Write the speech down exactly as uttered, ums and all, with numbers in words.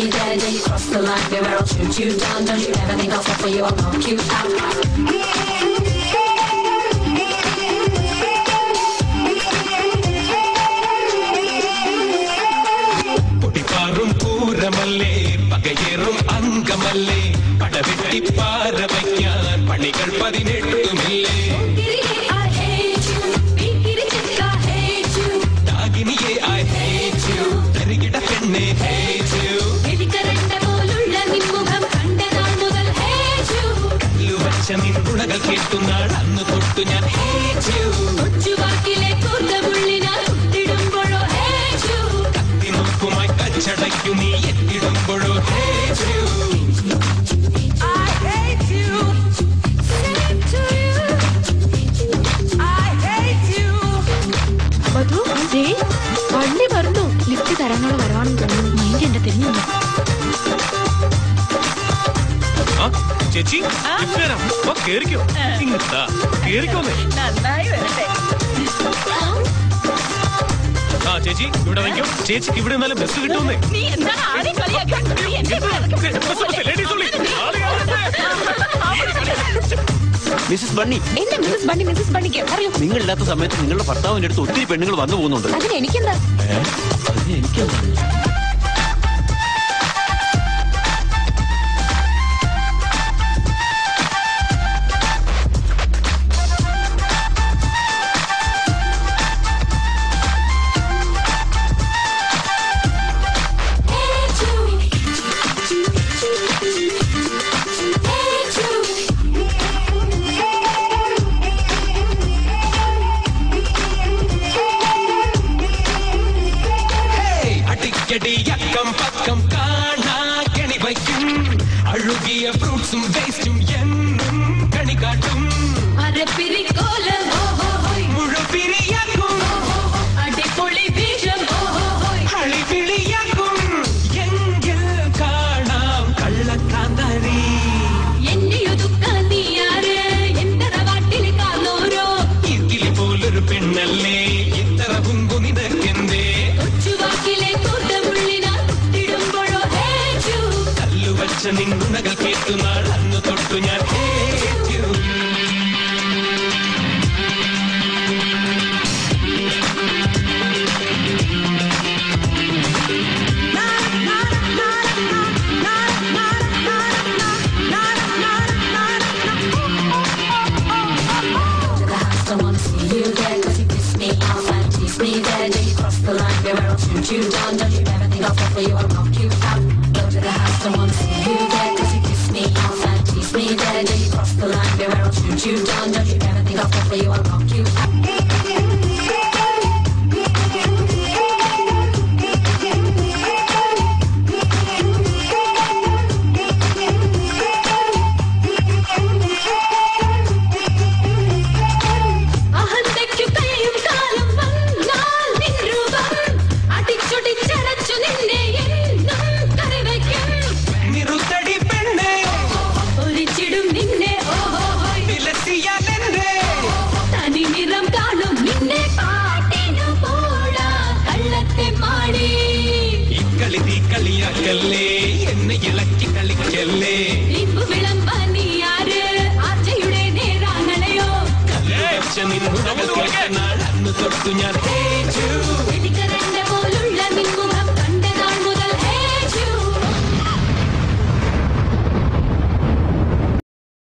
me there, then you cross the line, baby, I'll shoot you down. Don't you ever think I'll fall for you, I'll knock you out. പൂരമല്ലേ പകയേറും അംഗമല്ലേ പടവെട്ടി പാരവയ്ക്കാൻ പണികൾ പതിനെട്ടുമില്ലേ ദാഗിനിയെ I hate you തരികിട പെണ്ണെ hate you കല്ലുവച്ച നിന്നുണകൾ കേട്ടുന്നാൾ അന്ന് തൊട്ടു ഞാൻ hate you കത്തിനോക്കുമായി കച്ചടയ്ക്കു നീ എത്തിടുമ്പോഴോ hate you I hate you I hate you മധു ദേ വണ്ടി വരുന്നു lift തരാനുള്ള വരവാണെന്ന് തോന്നുന്നു മൈൻഡ് എന്റെ തിരിഞ്ഞു ചേച്ചി കേറിക്കോ കേറിക്കോന്നേ നന്നായി വരട്ടെ ആ ചേച്ചി ഇവിടെ വയ്ക്കോ ചേച്ചിക്ക് ഇവിടെ നിന്നാലും ബസ് കിട്ടുമെന്നേ നീ എന്താണ് ആരെയും കളിയാക്കാൻ മിസ്സസ് ബണ്ണി എന്റെ മിസ്സസ് ബണ്ണി മിസ്സസ് ബണ്ണിക്ക് അറിയോ നിങ്ങളില്ലാത്ത സമയത്ത് നിങ്ങളുടെ ഭർത്താവിന്റെ അടുത്ത് ഒത്തിരി പെണ്ണുങ്ങൾ വന്നു പോകുന്നുണ്ട് അതിന് എനിക്കെന്താ അതിന് എനിക്കെന്താ അടിക്കടിയക്കം പക്കം കാണാ കെണി വയ്ക്കും അഴുകിയ ഫ്രൂട്ട്സും വേസ്റ്റും എന്നും കണി കാട്ടും മുഴുപിരിയാക്കും അളിപിളിയാക്കും എങ്കിൽ കാണാം കള്ളക്കാന്താരി ഇതിൽ പോലൊരു പെണ്ണല്ലേ ഇത്ര പുങ്കു നിനക്കെന്തേ കല്ലുവച്ച നിന്നുണകൾ കേട്ടുനാൾ അന്ന് തൊട്ടു ഞാൻ you down, don't you ever think I'll fall for you, I'll knock you out. Go to the house, don't wanna see you there, cause you kiss me off and tease me there. Then you cross the line, baby, I'll shoot you down. Don't you ever think I'll fall for you, I'll knock you out. കളിയാക്കല്ലേ എന്നെ ഇളക്കി കളിക്കല്ലേ കല്ലുവച്ച നിന്നുണകൾ കേട്ടനാൾ അന്ന് തൊട്ടു ഞാൻ